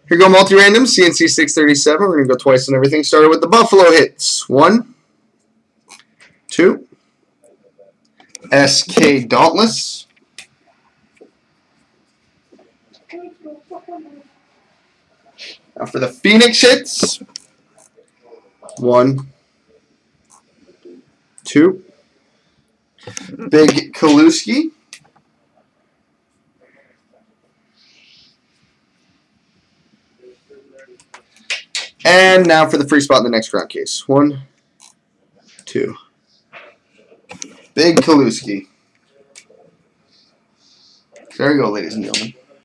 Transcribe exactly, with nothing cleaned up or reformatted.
Here go multi-random, C N C six thirty-seven. We're going to go twice on everything. Started with the Buffalo hits. One, two, S K Dauntless, now for the Phoenix hits. One, two, Big Kaluski, and now for the free spot in the next round case. One, two, Big Kaluski. There we go, ladies and gentlemen.